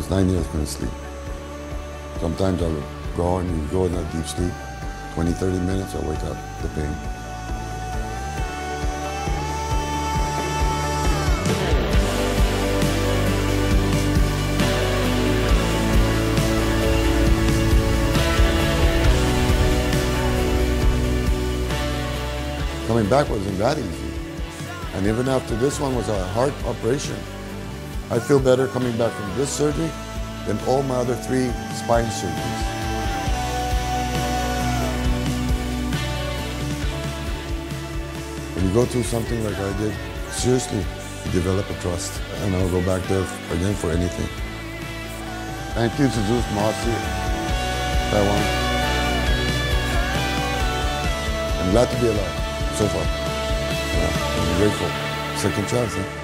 Sometimes 9 years couldn't sleep. Sometimes I would go and you go in a deep sleep, 20, 30 minutes, I wake up, the pain. Coming back wasn't that easy. And even after this one was a heart operation, I feel better coming back from this surgery than all my other 3 spine surgeries. When you go through something like I did, seriously, you develop a trust. And I'll go back there again for anything. Thank you to Zeus Mossy, Taiwan. I'm glad to be alive so far. I'm grateful. Second chance, huh?